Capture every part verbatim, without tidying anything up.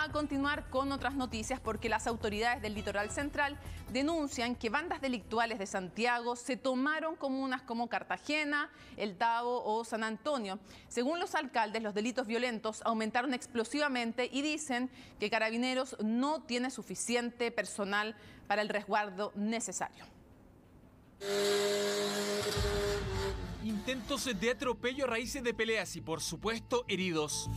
a continuar con otras noticias porque las autoridades del Litoral Central denuncian que bandas delictuales de Santiago se tomaron comunas como Cartagena, El Tabo o San Antonio. Según los alcaldes, los delitos violentos aumentaron explosivamente y dicen que Carabineros no tiene suficiente personal para el resguardo necesario. Intentos de atropello a raíces de peleas y, por supuesto, heridos.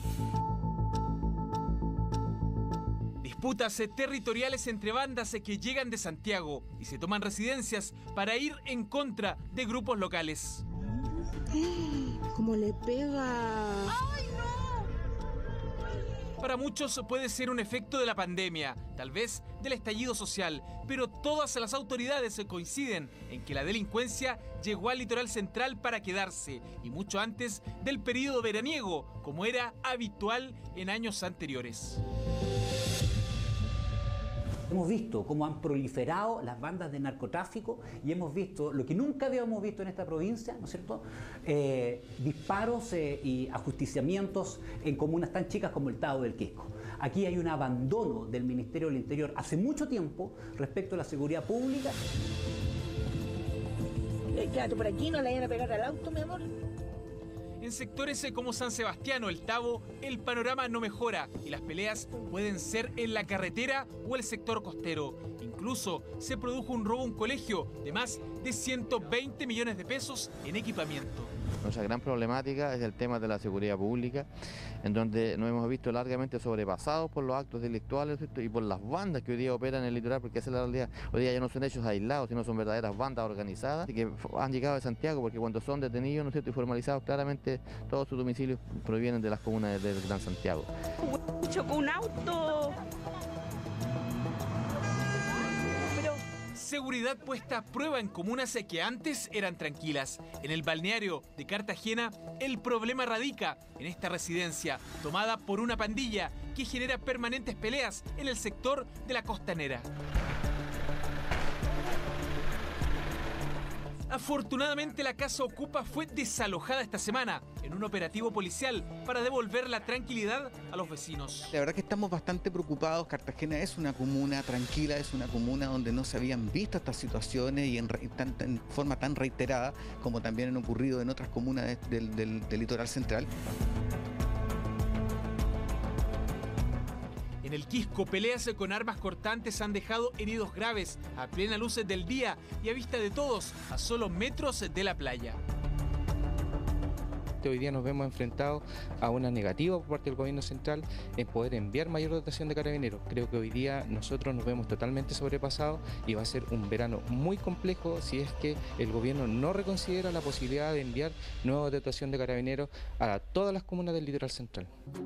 Disputas territoriales entre bandas que llegan de Santiago y se toman residencias para ir en contra de grupos locales. ¿Cómo le pega? ¡Ay, no! Para muchos puede ser un efecto de la pandemia, tal vez del estallido social, pero todas las autoridades coinciden en que la delincuencia llegó al Litoral Central para quedarse y mucho antes del periodo veraniego, como era habitual en años anteriores. Hemos visto cómo han proliferado las bandas de narcotráfico y hemos visto lo que nunca habíamos visto en esta provincia, ¿no es cierto? Eh, disparos eh, y ajusticiamientos en comunas tan chicas como el Tabo del Quisco. Aquí hay un abandono del Ministerio del Interior hace mucho tiempo respecto a la seguridad pública. Quédate por aquí, no le vayan a pegar al auto, mi amor. En sectores como San Sebastián o El Tabo, el panorama no mejora y las peleas pueden ser en la carretera o el sector costero. Incluso se produjo un robo a un colegio de más de ciento veinte millones de pesos en equipamiento. Nuestra gran problemática es el tema de la seguridad pública, en donde nos hemos visto largamente sobrepasados por los actos delictuales, ¿cierto? Y por las bandas que hoy día operan en el litoral, porque esa es la realidad. Hoy día ya no son hechos aislados, sino son verdaderas bandas organizadas y que han llegado de Santiago, porque cuando son detenidos, ¿no es cierto?, y formalizados, claramente todos sus domicilios provienen de las comunas del Gran Santiago. Chocó un auto. Seguridad puesta a prueba en comunas que antes eran tranquilas. En el balneario de Cartagena, el problema radica en esta residencia tomada por una pandilla que genera permanentes peleas en el sector de la costanera. Afortunadamente, la casa ocupa fue desalojada esta semana en un operativo policial para devolver la tranquilidad a los vecinos. La verdad que estamos bastante preocupados. Cartagena es una comuna tranquila, es una comuna donde no se habían visto estas situaciones y en, tan, en forma tan reiterada como también han ocurrido en otras comunas de, del, del, del litoral central. En el Quisco, peleas con armas cortantes han dejado heridos graves a plena luz del día y a vista de todos, a solo metros de la playa. Hoy día nos vemos enfrentados a una negativa por parte del gobierno central en poder enviar mayor dotación de carabineros. Creo que hoy día nosotros nos vemos totalmente sobrepasados y va a ser un verano muy complejo si es que el gobierno no reconsidera la posibilidad de enviar nueva dotación de carabineros a todas las comunas del litoral central.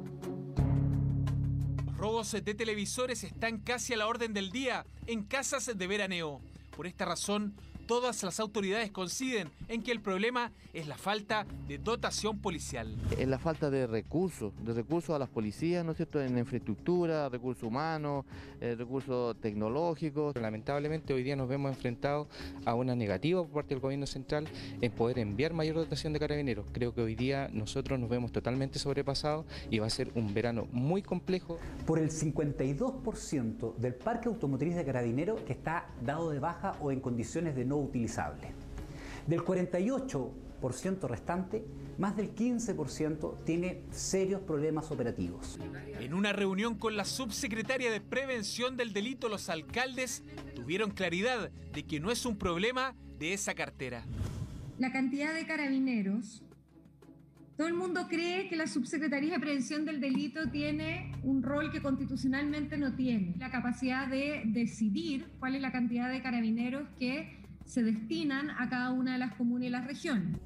Robos de televisores están casi a la orden del día en casas de veraneo. Por esta razón, todas las autoridades coinciden en que el problema es la falta de dotación policial. Es la falta de recursos, de recursos a las policías, ¿no es cierto?, en infraestructura, recursos humanos, eh, recursos tecnológicos. Lamentablemente hoy día nos vemos enfrentados a una negativa por parte del gobierno central en poder enviar mayor dotación de carabineros. Creo que hoy día nosotros nos vemos totalmente sobrepasados y va a ser un verano muy complejo. Por el cincuenta y dos por ciento del parque automotriz de Carabineros que está dado de baja o en condiciones de no utilizable. Del cuarenta y ocho por ciento restante, más del quince por ciento tiene serios problemas operativos. En una reunión con la subsecretaria de Prevención del Delito, los alcaldes tuvieron claridad de que no es un problema de esa cartera. La cantidad de carabineros, todo el mundo cree que la Subsecretaría de Prevención del Delito tiene un rol que constitucionalmente no tiene, la capacidad de decidir cuál es la cantidad de carabineros que se destinan a cada una de las comunas y las regiones.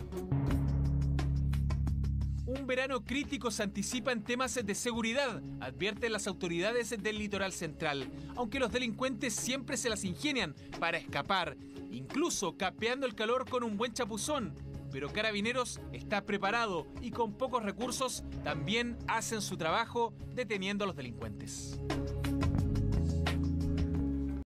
Un verano crítico se anticipa en temas de seguridad, advierten las autoridades del litoral central, aunque los delincuentes siempre se las ingenian para escapar, incluso capeando el calor con un buen chapuzón. Pero Carabineros está preparado y con pocos recursos también hacen su trabajo deteniendo a los delincuentes.